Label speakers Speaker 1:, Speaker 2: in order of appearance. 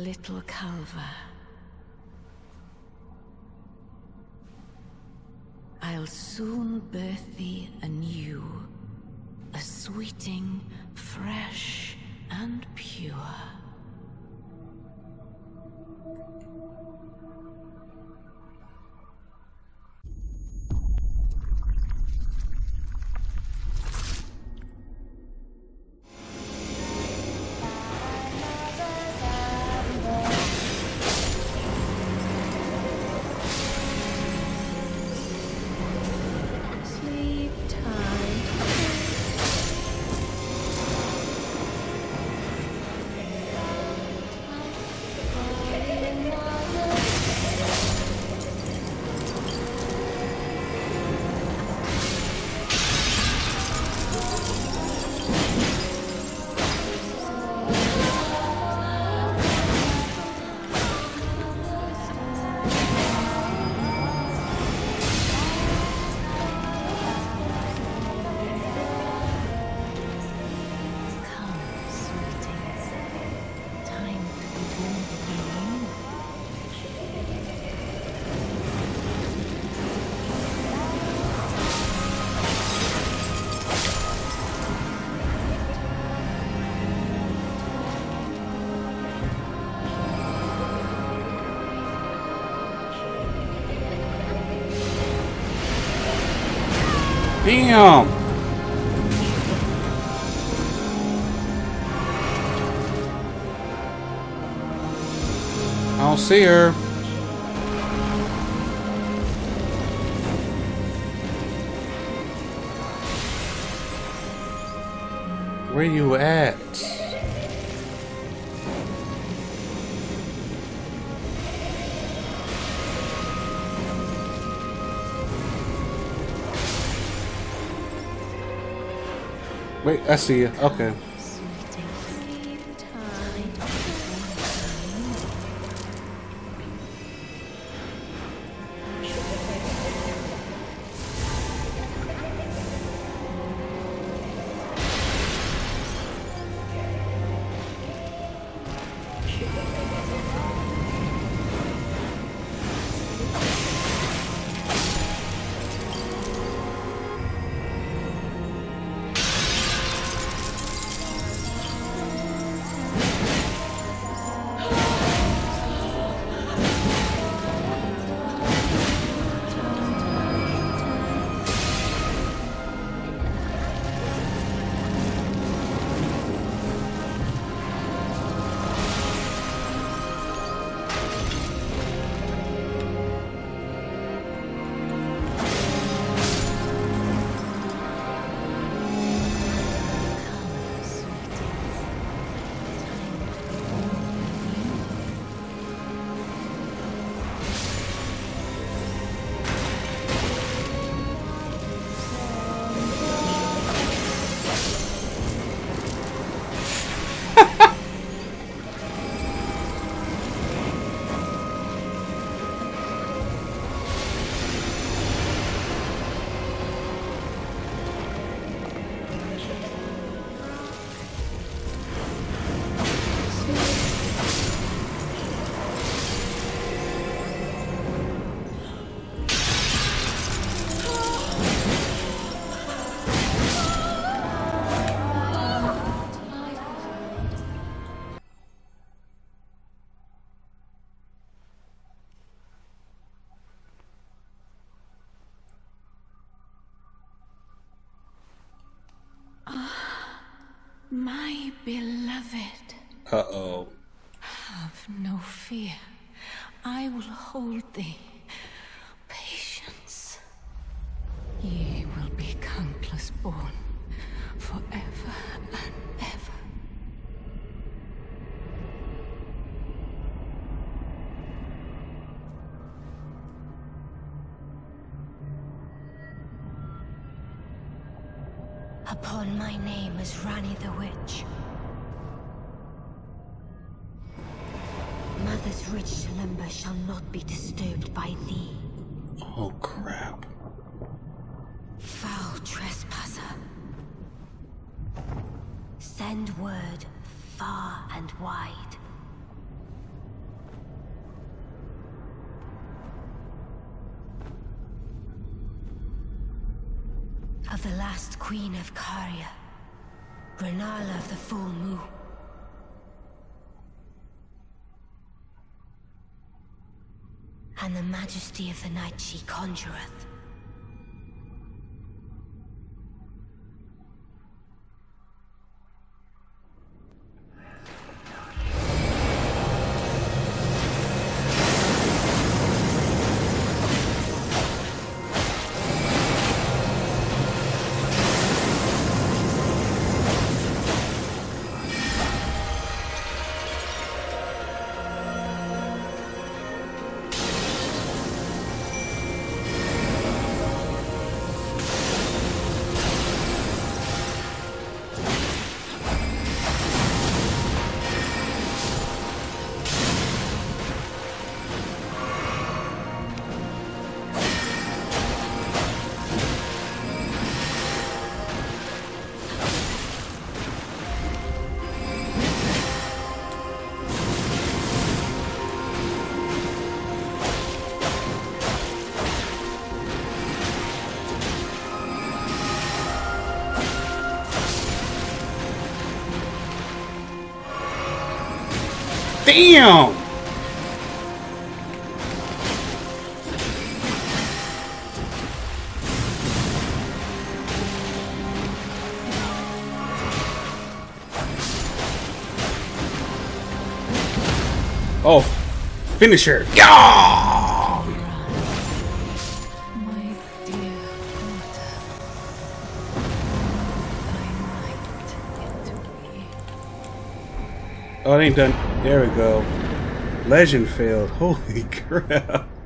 Speaker 1: little Calva. I'll soon birth thee anew, a sweeting, fresh and pure.
Speaker 2: Damn! I don't see her. Where you at? Wait, I see you. Okay.
Speaker 1: My beloved.
Speaker 2: Uh-oh.
Speaker 1: Have no fear. I will hold thee. Patience. Ye will be countless born, forever and ever.
Speaker 3: Upon my name as Ranni the Witch. Mother's rich slumber shall not be disturbed by thee.
Speaker 2: Oh, crap.
Speaker 3: Foul trespasser. Send word far and wide. of the last queen of Caria, Renala of the Full Moon. And the majesty of the night she conjureth.
Speaker 2: Damn! Oh, finish her. Yeah!
Speaker 1: My dear daughter, I might get away.
Speaker 2: Oh, it ain't done. There we go. Legend failed. Holy crap.